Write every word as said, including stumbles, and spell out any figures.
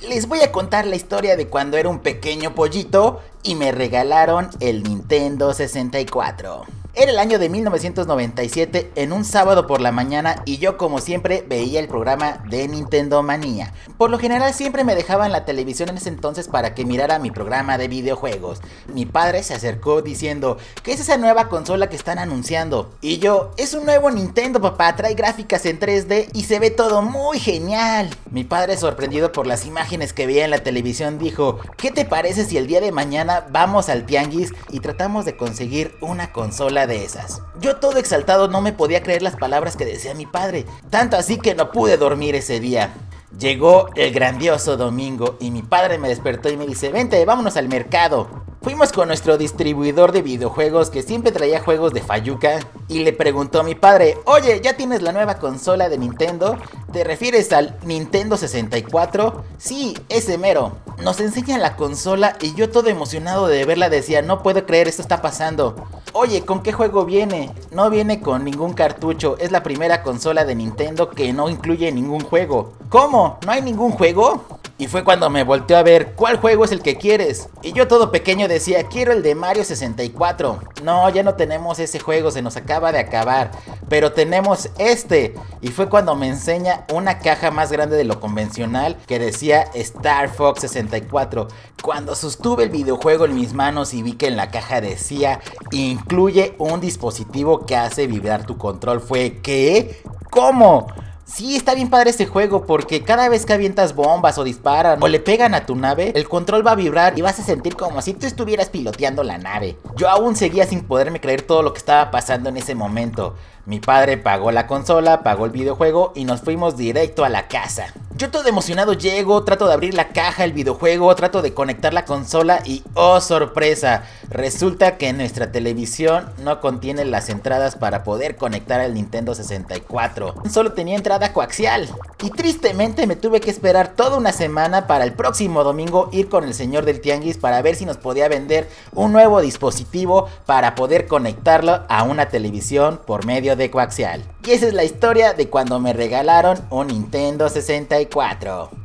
les voy a contar la historia de cuando era un pequeño pollito y me regalaron el Nintendo sesenta y cuatro. Era el año de mil novecientos noventa y siete, en un sábado por la mañana, y yo como siempre veía el programa de Nintendo Manía. Por lo general siempre me dejaban la televisión en ese entonces para que mirara mi programa de videojuegos. Mi padre se acercó diciendo: ¿qué es esa nueva consola que están anunciando? Y yo: es un nuevo Nintendo, papá, trae gráficas en tres D y se ve todo muy genial. Mi padre, sorprendido por las imágenes que veía en la televisión, dijo: ¿qué te parece si el día de mañana vamos al tianguis y tratamos de conseguir una consola de esas? Yo, todo exaltado, no me podía creer las palabras que decía mi padre, tanto así que no pude dormir ese día. Llegó el grandioso domingo y mi padre me despertó y me dice: vente, vámonos al mercado. Fuimos con nuestro distribuidor de videojuegos, que siempre traía juegos de Fayuca, y le preguntó a mi padre: oye, ¿ya tienes la nueva consola de Nintendo? ¿Te refieres al Nintendo sesenta y cuatro? Sí, ese mero. Nos enseña la consola y yo, todo emocionado de verla, decía: no puedo creer, esto está pasando. Oye, ¿con qué juego viene? No viene con ningún cartucho, es la primera consola de Nintendo que no incluye ningún juego. ¿Cómo? ¿No hay ningún juego? Y fue cuando me volteó a ver: ¿cuál juego es el que quieres? Y yo, todo pequeño, decía: quiero el de Mario sesenta y cuatro. No, ya no tenemos ese juego, se nos acaba de acabar, pero tenemos este. Y fue cuando me enseña una caja más grande de lo convencional que decía Star Fox sesenta y cuatro. Cuando sostuve el videojuego en mis manos y vi que en la caja decía: incluye un dispositivo que hace vibrar tu control, fue: ¿qué? ¿Cómo? Sí, está bien padre este juego, porque cada vez que avientas bombas o disparan o le pegan a tu nave, el control va a vibrar y vas a sentir como si tú estuvieras piloteando la nave. Yo aún seguía sin poderme creer todo lo que estaba pasando en ese momento. Mi padre pagó la consola, pagó el videojuego y nos fuimos directo a la casa. Yo, todo emocionado, llego, trato de abrir la caja, el videojuego, trato de conectar la consola y ¡oh, sorpresa! Resulta que nuestra televisión no contiene las entradas para poder conectar al Nintendo sesenta y cuatro. Solo tenía entrada coaxial. Y tristemente me tuve que esperar toda una semana para el próximo domingo ir con el señor del tianguis para ver si nos podía vender un nuevo dispositivo para poder conectarlo a una televisión por medio de coaxial. Y esa es la historia de cuando me regalaron un Nintendo sesenta y cuatro.